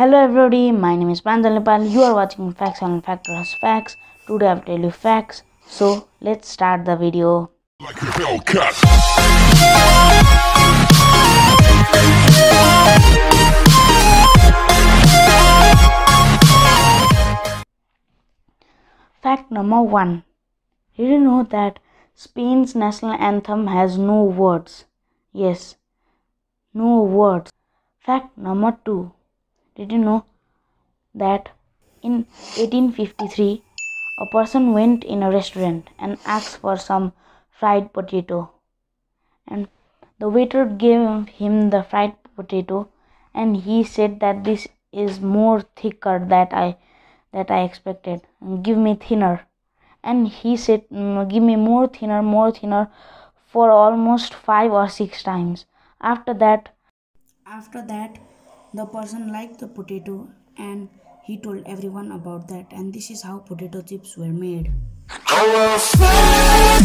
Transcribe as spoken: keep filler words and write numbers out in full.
Hello everybody, my name is Pranjal Nepal. You are watching Facts and Factors Facts. Today I will tell you facts. So let's start the video. Like a bell cut. Fact number one. Did you know that Spain's national anthem has no words? Yes, no words. Fact number two. Did you know that in eighteen fifty-three, a person went in a restaurant and asked for some fried potato, and the waiter gave him the fried potato, and he said that this is more thicker that I that I expected. Give me thinner. And he said, "Mm, give me more thinner, more thinner for almost five or six times. After that, after that, the person liked the potato and he told everyone about that, and this is how potato chips were made.